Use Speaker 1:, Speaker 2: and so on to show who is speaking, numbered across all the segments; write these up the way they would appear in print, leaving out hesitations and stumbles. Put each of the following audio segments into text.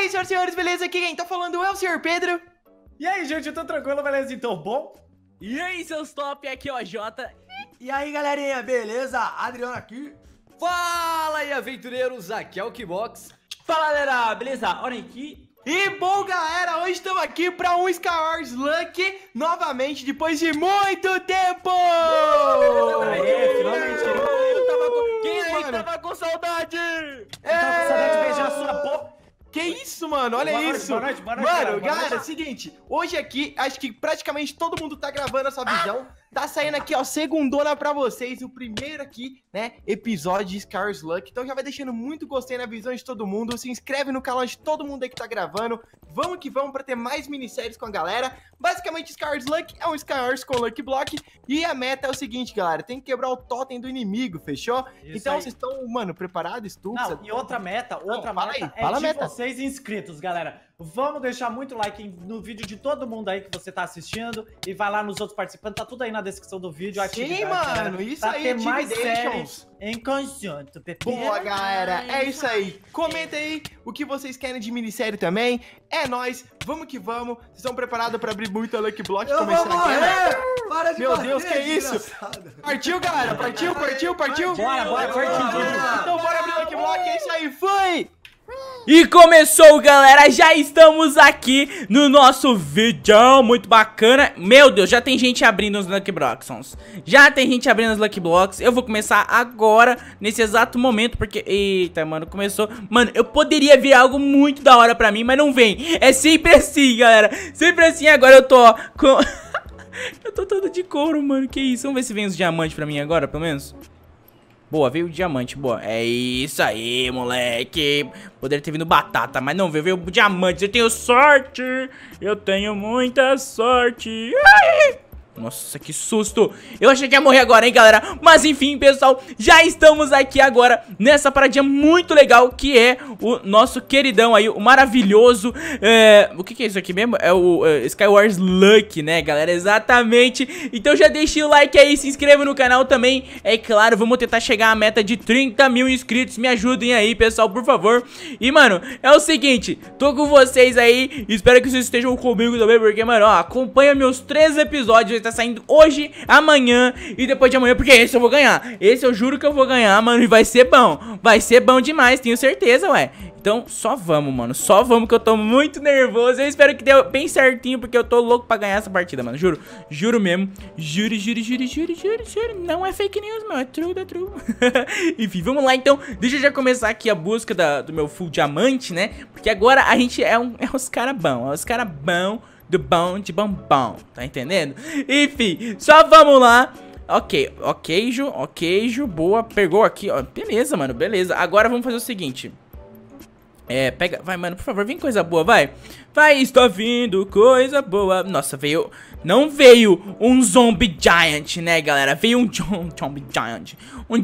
Speaker 1: aí, senhoras e senhores, beleza? Aqui quem tá falando é o Sr. Pedro.
Speaker 2: E aí, gente, eu tô tranquilo, beleza? Então, bom?
Speaker 3: E aí, seus top, aqui é o Jota.
Speaker 4: E aí, galerinha, beleza? Adriano aqui.
Speaker 5: Fala aí, aventureiros, aqui é o Kibox.
Speaker 3: Fala, galera, beleza? Olha aqui.
Speaker 1: E bom, galera, hoje estamos aqui pra um Skywars Luck novamente, depois de muito tempo!
Speaker 3: Aê, finalmente. Quem aí tava com saudade?
Speaker 2: Tava com saudade de beijar a sua boca.
Speaker 1: Que isso, mano? Olha isso!
Speaker 2: Boa noite,
Speaker 1: mano, galera, seguinte, hoje aqui, acho que praticamente todo mundo tá gravando essa visão. Tá saindo aqui, ó, segundona pra vocês, o primeiro aqui, né, episódio de Skywars Luck. Então já vai deixando muito gostei na visão de todo mundo. Se inscreve no canal de todo mundo aí que tá gravando. Vamos que vamos pra ter mais minisséries com a galera. Basicamente, Skywars Luck é um Skywars com Lucky Block. E a meta é o seguinte, galera, tem que quebrar o totem do inimigo, fechou?
Speaker 2: Isso
Speaker 1: então
Speaker 2: aí.
Speaker 1: vocês estão, mano, preparados?
Speaker 2: Não, e outra meta
Speaker 1: fala aí,
Speaker 2: é
Speaker 1: fala a
Speaker 2: de
Speaker 1: meta.
Speaker 2: vocês inscritos, galera. Vamos deixar muito like no vídeo de todo mundo aí que você tá assistindo. E vai lá nos outros participantes, tá tudo aí na descrição do vídeo.
Speaker 1: Sim, mano,
Speaker 2: galera,
Speaker 1: isso
Speaker 2: pra
Speaker 1: aí,
Speaker 2: ter mais
Speaker 1: Activations.
Speaker 2: séries em conjunto, Pepe.
Speaker 1: Boa, galera, é isso aí. Comenta aí o que vocês querem de minissérie também. É nóis, vamos que vamos. Vocês estão preparados pra abrir muita Lucky Block e
Speaker 4: Eu
Speaker 1: começar
Speaker 4: vou
Speaker 1: aqui?
Speaker 4: morrer! Para de
Speaker 1: Meu
Speaker 4: bater,
Speaker 1: Deus, que isso?
Speaker 4: desgraçado.
Speaker 1: Partiu, galera, partiu.
Speaker 2: Bora, partiu.
Speaker 1: Então bora abrir Lucky Block, é isso aí, foi!
Speaker 3: E começou, galera, já estamos aqui no nosso vídeo muito bacana. Meu Deus, já tem gente abrindo os Lucky Blocks. Já tem gente abrindo os Lucky Blocks. Eu vou começar agora, nesse exato momento, porque... Eita, mano, começou. Mano, eu poderia vir algo muito da hora pra mim, mas não vem. É sempre assim, galera. Sempre assim, agora eu tô, ó, com... Eu tô todo de couro, mano, que isso. Vamos ver se vem os diamantes pra mim agora, pelo menos. Boa, veio o diamante, boa. É isso aí, moleque. Poderia ter vindo batata, mas não veio o diamante. Eu tenho sorte. Eu tenho muita sorte. Ai! Nossa, que susto. Eu achei que ia morrer agora, hein, galera. Mas enfim, pessoal, já estamos aqui agora nessa paradinha muito legal, que é o nosso queridão aí, o maravilhoso o que é isso aqui mesmo? É o Skywars Luck, né, galera? Exatamente. Então já deixe o like aí, se inscreva no canal também. É claro, vamos tentar chegar à meta de 30 mil inscritos. Me ajudem aí, pessoal, por favor. E, mano, é o seguinte, tô com vocês aí. Espero que vocês estejam comigo também, porque, mano, ó, acompanha meus 3 episódios. Tá saindo hoje, amanhã e depois de amanhã, porque esse eu vou ganhar. Esse eu juro que eu vou ganhar, mano, e vai ser bom. Vai ser bom demais, tenho certeza, ué. Então, só vamos, mano, só vamos, que eu tô muito nervoso. Eu espero que dê bem certinho, porque eu tô louco pra ganhar essa partida, mano, juro. Juro mesmo, juro. Não é fake news, meu, é true. Enfim, vamos lá, então. Deixa eu já começar aqui a busca do meu full diamante, né? Porque agora a gente é os cara bom, do bom de bombom, tá entendendo? Enfim, só vamos lá. Ok, queijo, boa, pegou aqui, ó, beleza, mano, beleza. Agora vamos fazer o seguinte. Pega, vai, mano, por favor, vem coisa boa, vai. Vai, está vindo coisa boa. Nossa, não veio um Zombie Giant, né, galera? Veio um Zombie Giant.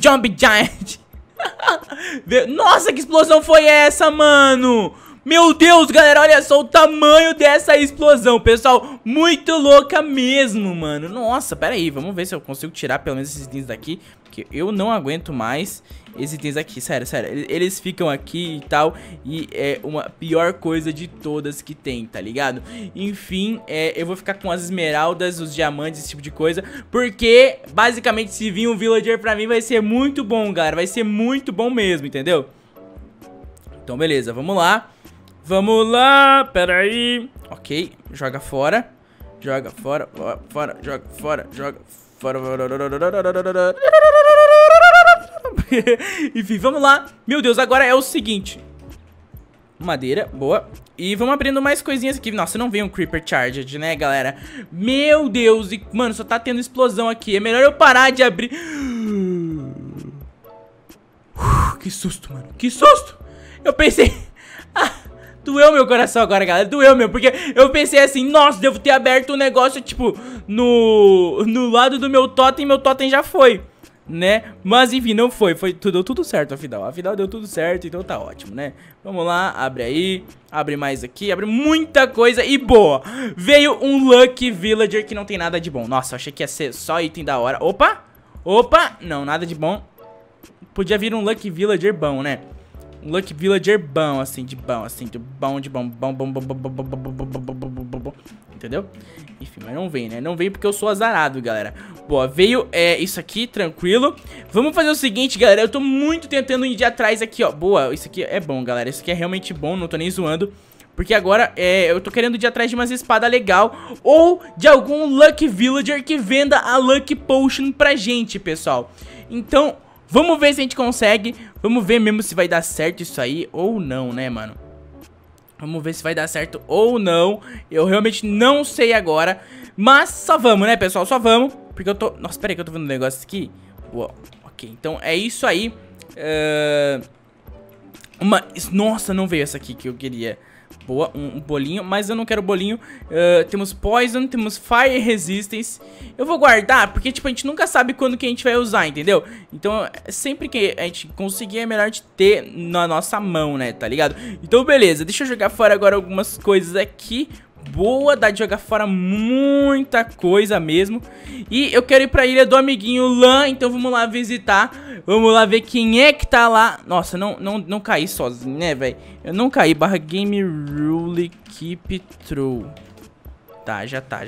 Speaker 3: Nossa, que explosão foi essa, mano? Meu Deus, galera, olha só o tamanho dessa explosão, pessoal. Muito louca mesmo, mano. Nossa, pera aí, vamos ver se eu consigo tirar pelo menos esses itens daqui, porque eu não aguento mais esses itens aqui, sério. Eles ficam aqui e tal, e é uma pior coisa de todas que tem, tá ligado? Enfim, eu vou ficar com as esmeraldas, os diamantes, esse tipo de coisa, porque basicamente se vir um villager pra mim vai ser muito bom, galera. Vai ser muito bom mesmo, entendeu? Então beleza, vamos lá. Vamos lá, pera aí. Ok, joga fora. Joga fora. Enfim, vamos lá. Meu Deus, agora é o seguinte. Madeira, boa. E vamos abrindo mais coisinhas aqui. Nossa, não veio um Creeper Charged, né, galera? Meu Deus, e, mano, só tá tendo explosão aqui. É melhor eu parar de abrir. Que susto, mano, que susto. Eu pensei... doeu meu coração agora, galera, doeu meu, porque eu pensei assim, nossa, devo ter aberto um negócio, tipo, no lado do meu totem já foi, né? Mas enfim, não foi, deu tudo certo afinal deu tudo certo, então tá ótimo, né? Vamos lá, abre aí, abre mais aqui, abre muita coisa e boa, veio um Lucky Villager que não tem nada de bom. Nossa, eu achei que ia ser só item da hora. Opa, não, nada de bom. Podia vir um Lucky Villager bom, né? Um Lucky Villager bom, assim, de bom. Entendeu? Enfim, mas não vem, né? Não veio porque eu sou azarado, galera. Boa, veio isso aqui, tranquilo. Vamos fazer o seguinte, galera. Eu tô muito tentando ir de atrás aqui, ó. Boa, isso aqui é bom, galera. Isso aqui é realmente bom, não tô nem zoando. Porque agora eu tô querendo ir de atrás de umas espadas legal. Ou de algum Lucky Villager que venda a Lucky Potion pra gente, pessoal. Então, vamos ver se a gente consegue. Vamos ver mesmo se vai dar certo isso aí ou não, né, mano? Vamos ver se vai dar certo ou não. Eu realmente não sei agora. Mas só vamos, né, pessoal? Só vamos. Porque eu tô... Nossa, pera aí que eu tô vendo um negócio aqui. Boa, ok, então é isso aí. Nossa, não veio essa aqui que eu queria. Boa, um bolinho, mas eu não quero bolinho. Temos Poison, temos Fire Resistance. Eu vou guardar, porque tipo, a gente nunca sabe quando que a gente vai usar, entendeu? Então, sempre que a gente conseguir, é melhor de ter na nossa mão, né, tá ligado? Então, beleza, deixa eu jogar fora agora algumas coisas aqui. Boa, dá de jogar fora muita coisa mesmo. E eu quero ir pra ilha do amiguinho Lan, então vamos lá visitar. Vamos lá ver quem é que tá lá. Nossa, não caí sozinho, né, velho? Eu não caí, barra game rule keep true. Tá, já tá.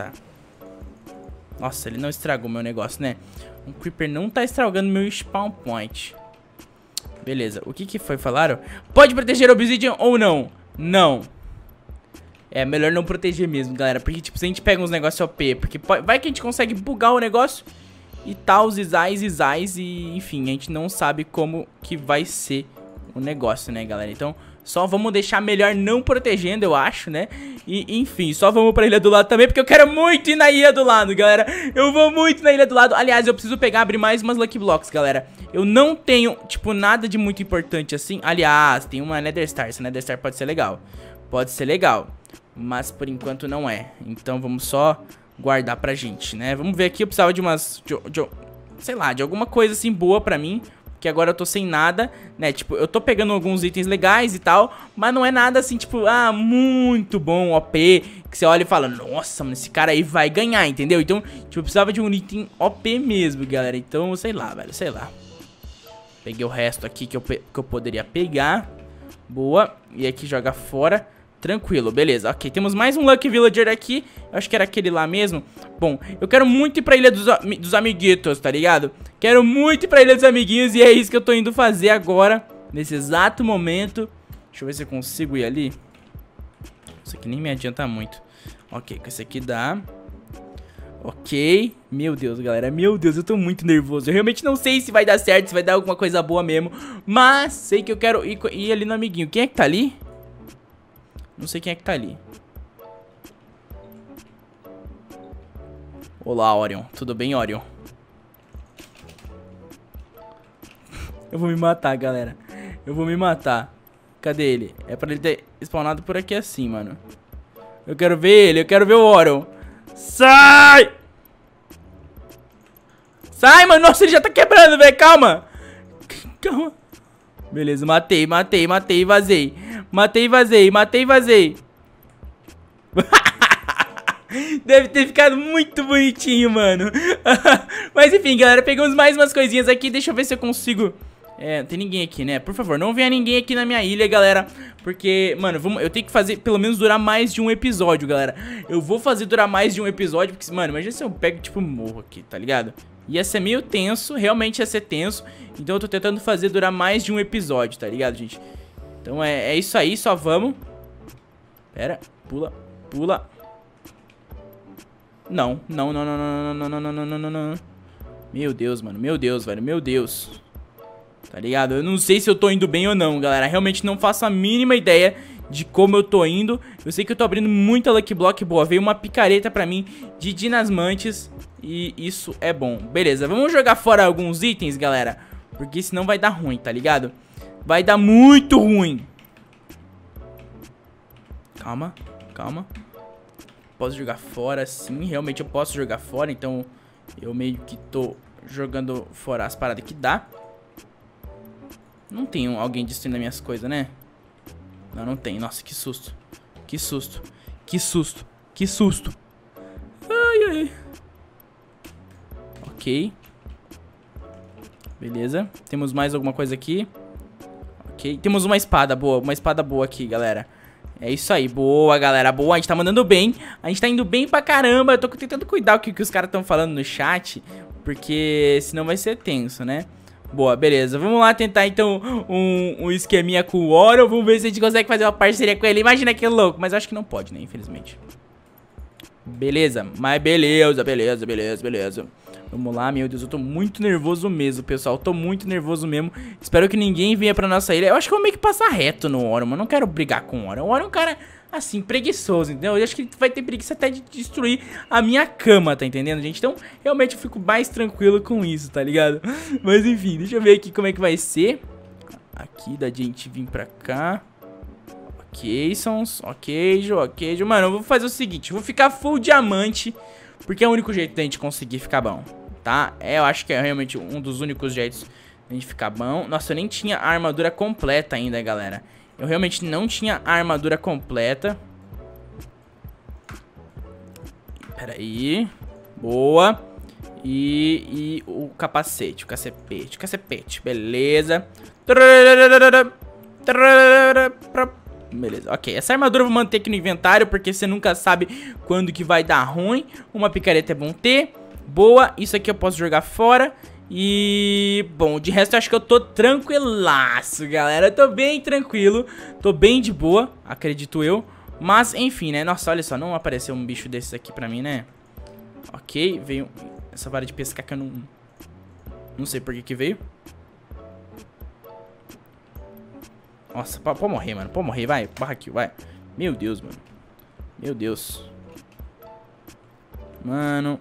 Speaker 3: Nossa, ele não estragou meu negócio, né? Um creeper não tá estragando meu spawn point. Beleza, o que foi, falaram? Pode proteger obsidian ou não? Não. É melhor não proteger mesmo, galera. Porque, tipo, se a gente pega uns negócios OP, porque vai que a gente consegue bugar o negócio e tal, zizais, e enfim, a gente não sabe como que vai ser o negócio, né, galera? Então, só vamos deixar melhor não protegendo, eu acho, né? E, enfim, só vamos pra ilha do lado também, porque eu quero muito ir na ilha do lado, galera. Eu vou muito na ilha do lado. Aliás, eu preciso abrir mais umas Lucky Blocks, galera. Eu não tenho, tipo, nada de muito importante assim. Aliás, tem uma Nether Star. Essa Nether Star pode ser legal. Pode ser legal, mas por enquanto não é. Então vamos só guardar pra gente, né? Vamos ver aqui, eu precisava de umas... sei lá, de alguma coisa assim boa pra mim. Porque agora eu tô sem nada, né? Tipo, eu tô pegando alguns itens legais e tal, mas não é nada assim, tipo, muito bom, OP. Que você olha e fala, nossa, mano, esse cara aí vai ganhar, entendeu? Então, tipo, eu precisava de um item OP mesmo, galera. Então, sei lá, velho, sei lá. Peguei o resto aqui que eu poderia pegar. Boa, e aqui joga fora. Tranquilo, beleza, ok, temos mais um Lucky Villager aqui. Eu acho que era aquele lá mesmo. Bom, eu quero muito ir pra ilha dos amiguitos, tá ligado? Quero muito ir pra ilha dos amiguinhos. E é isso que eu tô indo fazer agora, nesse exato momento. Deixa eu ver se eu consigo ir ali. Isso aqui nem me adianta muito. Ok, com esse aqui dá. Ok, meu Deus, galera, meu Deus, eu tô muito nervoso. Eu realmente não sei se vai dar certo, se vai dar alguma coisa boa mesmo. Mas sei que eu quero ir ali no amiguinho. Quem é que tá ali? Não sei quem é que tá ali. Olá, Orion. Tudo bem, Orion? Eu vou me matar, galera. Eu vou me matar. Cadê ele? É pra ele ter spawnado por aqui assim, mano. Eu quero ver ele, eu quero ver o Orion. Sai! Sai, mano. Nossa, ele já tá quebrando, velho. Calma. Calma. Beleza, matei e vazei. Matei e vazei. Deve ter ficado muito bonitinho, mano. Mas enfim, galera, pegamos mais umas coisinhas aqui. Deixa eu ver se eu consigo... não tem ninguém aqui, né? Por favor, não venha ninguém aqui na minha ilha, galera. Porque, mano, eu tenho que fazer pelo menos durar mais de um episódio, galera. Eu vou fazer durar mais de um episódio. Porque, mano, imagina se eu pego, tipo, morro aqui, tá ligado? Ia ser meio tenso, realmente ia ser tenso. Então eu tô tentando fazer durar mais de um episódio, tá ligado, gente? Então é isso aí, só vamos. Pera, pula. Não. Meu Deus, mano, meu Deus, velho, meu Deus. Tá ligado? Eu não sei se eu tô indo bem ou não, galera. Realmente não faço a mínima ideia de como eu tô indo. Eu sei que eu tô abrindo muita Lucky Block boa. Veio uma picareta pra mim de Dinasmantes. E isso é bom. Beleza, vamos jogar fora alguns itens, galera. Porque senão vai dar ruim, tá ligado? Vai dar muito ruim. Calma. Posso jogar fora, sim. Realmente eu posso jogar fora. Então eu meio que tô jogando fora as paradas que dá. Não tem alguém destruindo minhas coisas, né? Não tem. Nossa, que susto. Que susto. Ai. Ok. Beleza. Temos mais alguma coisa aqui. Ok, temos uma espada boa aqui, galera. É isso aí, boa, galera, boa, a gente tá mandando bem. A gente tá indo bem pra caramba. Eu tô tentando cuidar o que os caras estão falando no chat, porque senão vai ser tenso, né? Boa, beleza, vamos lá tentar então um esqueminha com o Oro. Vamos ver se a gente consegue fazer uma parceria com ele. Imagina que louco, mas eu acho que não pode, né, infelizmente. Beleza, mas beleza. Vamos lá, meu Deus, eu tô muito nervoso mesmo, pessoal. Eu tô muito nervoso mesmo. Espero que ninguém venha pra nossa ilha. Eu acho que eu vou meio que passar reto no Oro, mano. Não quero brigar com o Oro. O Oro é um cara, assim, preguiçoso, entendeu? Eu acho que ele vai ter preguiça até de destruir a minha cama, tá entendendo, gente? Então, realmente eu fico mais tranquilo com isso, tá ligado? Mas, enfim, deixa eu ver aqui como é que vai ser. Aqui, da gente vir pra cá. Ok, Sons. Ok, Jo. Mano, eu vou fazer o seguinte. Eu vou ficar full diamante, porque é o único jeito da gente conseguir ficar bom, tá? Eu acho que é realmente um dos únicos jeitos da gente ficar bom. Nossa, eu nem tinha a armadura completa ainda, galera. Eu realmente não tinha a armadura completa. Pera aí. Boa. E o capacete, o cacete, beleza. Beleza, ok, essa armadura eu vou manter aqui no inventário, porque você nunca sabe quando que vai dar ruim. Uma picareta é bom ter. Boa, isso aqui eu posso jogar fora. E, bom, de resto eu acho que eu tô tranquilaço, galera. Eu tô bem tranquilo, tô bem de boa, acredito eu. Mas, enfim, né, nossa, olha só, não apareceu um bicho desses aqui pra mim, né? Ok, veio essa vara de pescar que eu não sei por que veio. Nossa, pode morrer, mano. Pode morrer, vai. Barra kill, vai. Meu Deus, mano. Meu Deus. Mano.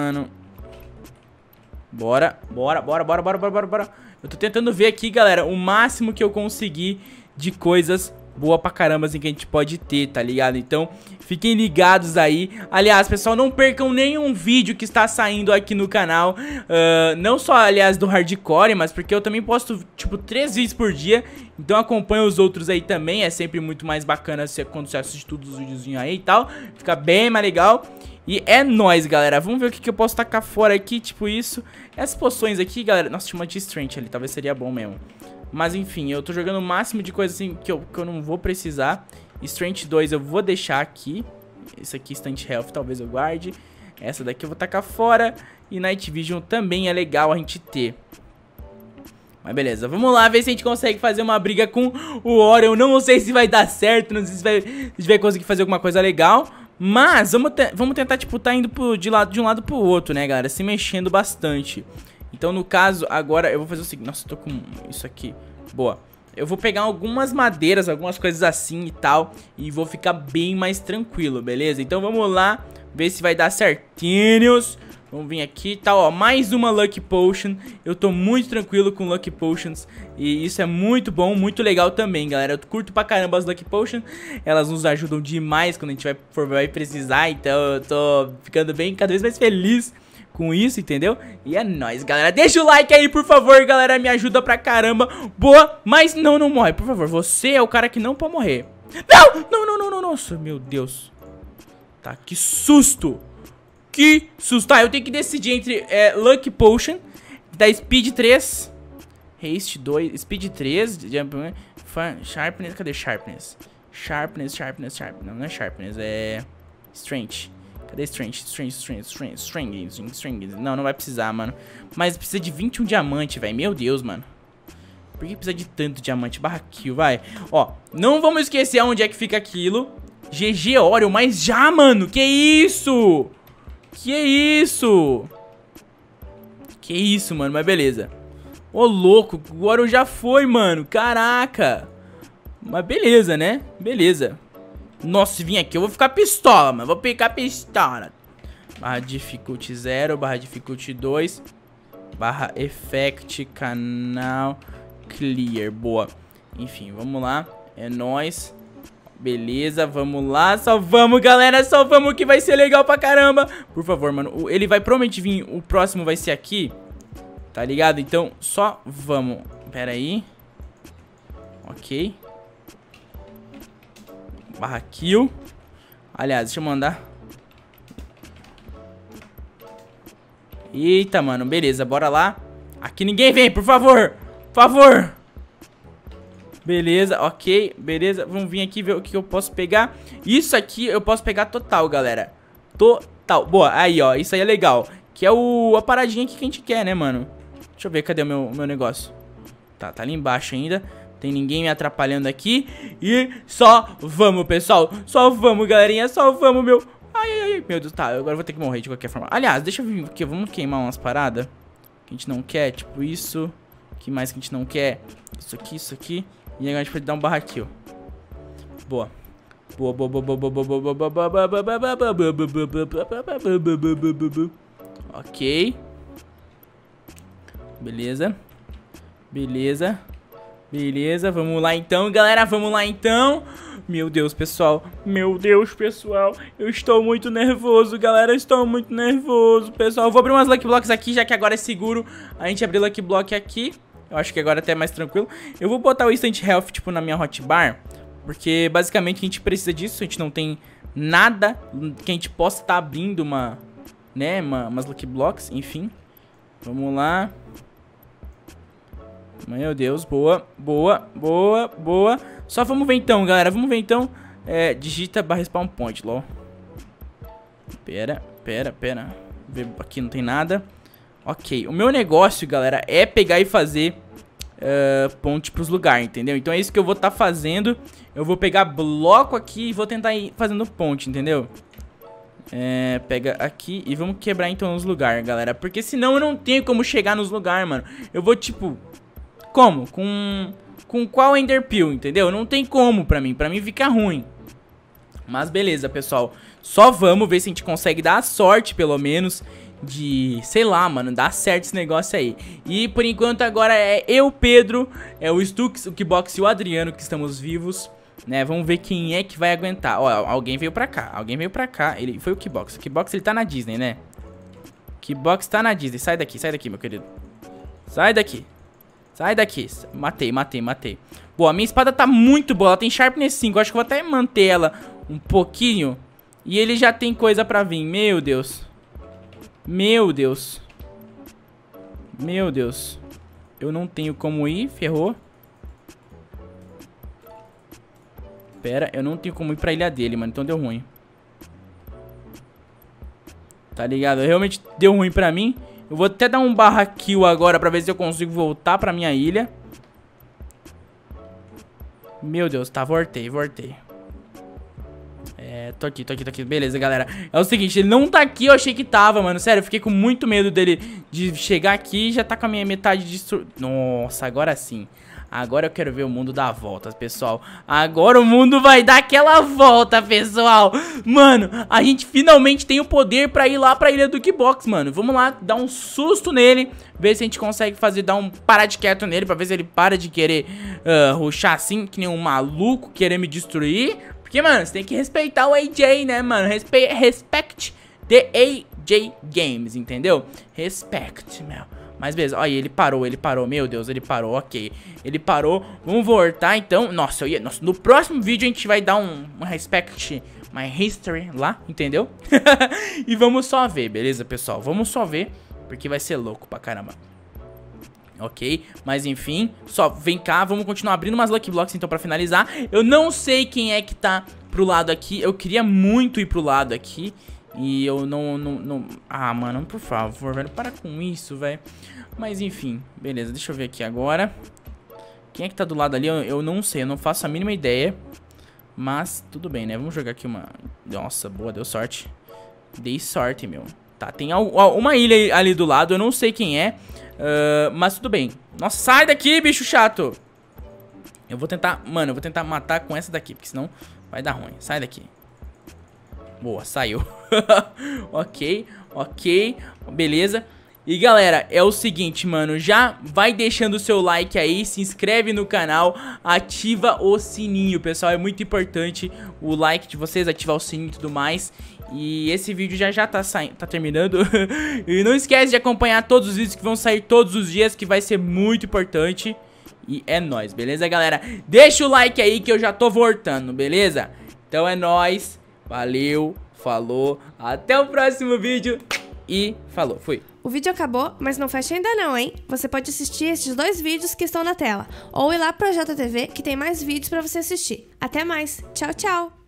Speaker 3: Bora. Eu tô tentando ver aqui, galera, o máximo que eu conseguir de coisas boa pra caramba assim, que a gente pode ter, tá ligado? Então, fiquem ligados aí. Aliás, pessoal, não percam nenhum vídeo que está saindo aqui no canal. Não só, aliás, do hardcore, mas porque eu também posto, tipo, 3 vídeos por dia. Então acompanha os outros aí também. É sempre muito mais bacana quando você assiste todos os videozinhos aí e tal. Fica bem mais legal. E é nóis, galera. Vamos ver o que eu posso tacar fora aqui, tipo isso. Essas poções aqui, galera. Nossa, tinha uma de strength ali, talvez seria bom mesmo. Mas enfim, eu tô jogando o máximo de coisa assim que eu não vou precisar. Strength 2 eu vou deixar aqui. Esse aqui, Instant Health, talvez eu guarde. Essa daqui eu vou tacar fora. E Night Vision também é legal a gente ter. Mas beleza, vamos lá ver se a gente consegue fazer uma briga com o Oro. Eu não sei se vai dar certo, não sei se a gente vai conseguir fazer alguma coisa legal. Mas vamos tentar, tipo, tá indo de um lado pro outro, né, galera? Se mexendo bastante. Então, no caso, agora eu vou fazer o seguinte. Nossa, eu tô com isso aqui. Boa. Eu vou pegar algumas madeiras, algumas coisas assim e tal. E vou ficar bem mais tranquilo, beleza? Então, vamos lá ver se vai dar certinhos. Vamos vir aqui e tal, ó. Mais uma Lucky Potion. Eu tô muito tranquilo com Lucky Potions. E isso é muito bom, muito legal também, galera. Eu curto pra caramba as Lucky Potions. Elas nos ajudam demais quando a gente vai precisar. Então, eu tô ficando bem, cada vez mais feliz com isso, entendeu? E é nóis, galera. Deixa o like aí, por favor, galera. Me ajuda pra caramba. Boa, mas não morre, por favor. Você é o cara que não pode morrer. Não. Nossa, meu Deus. Tá, que susto. Que susto. Tá, eu tenho que decidir entre Lucky Potion, da Speed 3, Haste 2, Speed 3, Sharpness, cadê Sharpness? Sharpness. Não é Sharpness, é Strength. Cadê Strength? Não vai precisar, mano. Mas precisa de 21 diamante, velho. Meu Deus, mano. Por que precisa de tanto diamante? Barra kill, vai. Ó, não vamos esquecer onde é que fica aquilo. GG Oreo, mas já, mano. Que isso? Que isso, mano. Mas beleza. Ô, louco. O Oreo já foi, mano. Caraca. Mas beleza, né? Beleza. Nossa, se vir aqui eu vou ficar pistola, mano. Vou pegar pistola. Barra difficulty 0, barra difficulty 2, barra effect, canal, clear. Boa. Enfim, vamos lá. É nóis. Beleza, vamos lá. Salvamos, galera. Salvamos, que vai ser legal pra caramba. Por favor, mano. Ele vai provavelmente vir. O próximo vai ser aqui. Tá ligado? Então, só vamos. Pera aí. Ok. Barra kill. Aliás, deixa eu mandar. Eita, mano, beleza, bora lá. Aqui ninguém vem, por favor. Por favor. Beleza, ok, beleza. Vamos vir aqui ver o que eu posso pegar. Isso aqui eu posso pegar total, galera. Total. Boa, aí, ó, isso aí é legal. Que é a paradinha aqui que a gente quer, né, mano? Deixa eu ver, cadê o meu negócio? Tá ali embaixo ainda. Tem ninguém me atrapalhando aqui. E só vamos, pessoal. Só vamos, galerinha, só vamos, meu... Ai, meu Deus, tá, agora eu vou ter que morrer de qualquer forma. Aliás, deixa eu vir aqui, vamos queimar umas paradas que a gente não quer, tipo isso. O que mais que a gente não quer? Isso aqui, isso aqui. E agora a gente pode dar um barra kill. Boa. Boa. Ok. Beleza. Beleza, vamos lá então, galera, vamos lá então. Meu Deus, pessoal, eu estou muito nervoso, galera, estou muito nervoso, pessoal. Eu vou abrir umas Lucky Blocks aqui, já que agora é seguro a gente abrir Lucky Block aqui. Eu acho que agora até é mais tranquilo. Eu vou botar o Instant Health, tipo, na minha hotbar, porque basicamente a gente precisa disso. A gente não tem nada que a gente possa estar abrindo umas Lucky Blocks, enfim. Vamos lá. Meu Deus, boa. Só vamos ver então, galera, digita barra spawn point, lol. Pera. Aqui não tem nada. Ok, o meu negócio, galera, é pegar e fazer ponte pros lugares, entendeu? Então é isso que eu vou estar fazendo. Eu vou pegar bloco aqui e vou tentar ir fazendo ponte, entendeu? Pega aqui e vamos quebrar então os lugares, galera. Porque senão eu não tenho como chegar nos lugares, mano. Eu vou, tipo... Como? Com qual Ender Pearl, entendeu? Não tem como pra mim fica ruim. Mas beleza, pessoal. Só vamos ver se a gente consegue dar a sorte, pelo menos, de, sei lá, mano, dar certo esse negócio aí. E por enquanto agora é eu, Pedro, é o Stux, o Kibox e o Adriano que estamos vivos, né? Vamos ver quem é que vai aguentar. Ó, alguém veio pra cá, ele foi o Kibox. O Kibox, ele tá na Disney, né? Kibox tá na Disney. Sai daqui, meu querido. Sai daqui. Matei. Boa, a minha espada tá muito boa. Ela tem Sharpness 5. Eu acho que eu vou até manter ela um pouquinho. E ele já tem coisa pra vir. Meu Deus. Eu não tenho como ir. Ferrou. Pera, eu não tenho como ir pra ilha dele, mano. Então deu ruim. Tá ligado? Realmente deu ruim pra mim. Eu vou até dar um barra kill agora pra ver se eu consigo voltar pra minha ilha. Meu Deus, tá, voltei. Tô aqui. Beleza, galera. É o seguinte, ele não tá aqui, eu achei que tava, mano. Sério, eu fiquei com muito medo dele de chegar aqui e já tá com a minha metade destruída. Nossa, agora sim. Agora eu quero ver o mundo dar voltas, pessoal. Agora o mundo vai dar aquela volta, pessoal. Mano, a gente finalmente tem o poder pra ir lá pra ilha do Kibox, mano. Vamos lá, dar um susto nele. Ver se a gente consegue dar um parar de quieto nele. Pra ver se ele para de querer rushar assim, que nem um maluco, querer me destruir. Porque, mano, você tem que respeitar o AJ, né, mano? Respect the AJ Games, entendeu? Respect, meu. Mas beleza, olha, ele parou, meu Deus, ele parou, ok. Ele parou, vamos voltar então. Nossa, no próximo vídeo a gente vai dar um respect my history lá, entendeu? E vamos só ver, beleza, pessoal? Vamos só ver, porque vai ser louco pra caramba. Ok, mas enfim, só vem cá, vamos continuar abrindo umas Lucky Blocks então pra finalizar. Eu não sei quem é que tá pro lado aqui, eu queria muito ir pro lado aqui. E eu não... Ah, mano, por favor, velho, para com isso, velho. Mas enfim, beleza, deixa eu ver aqui agora. Quem é que tá do lado ali? Eu não sei, eu não faço a mínima ideia. Mas tudo bem, né? Vamos jogar aqui uma... Nossa, boa, deu sorte. Dei sorte, meu. Tá, tem uma ilha ali do lado, eu não sei quem é. Mas tudo bem. Nossa, sai daqui, bicho chato. Eu vou tentar... Mano, eu vou tentar matar com essa daqui, porque senão vai dar ruim. Sai daqui. Boa, saiu. Ok, beleza. E galera, é o seguinte, mano, já vai deixando o seu like aí, se inscreve no canal, ativa o sininho, pessoal, é muito importante o like de vocês, ativar o sininho e tudo mais. E esse vídeo já tá terminando. E não esquece de acompanhar todos os vídeos que vão sair todos os dias, que vai ser muito importante. E é nóis, beleza, galera? Deixa o like aí que eu já tô voltando, beleza? Então é nóis, valeu, falou, até o próximo vídeo e falou, fui.
Speaker 6: O vídeo acabou, mas não fecha ainda não, hein? Você pode assistir estes 2 vídeos que estão na tela, ou ir lá pro JTV que tem mais vídeos pra você assistir. Até mais, tchau, tchau!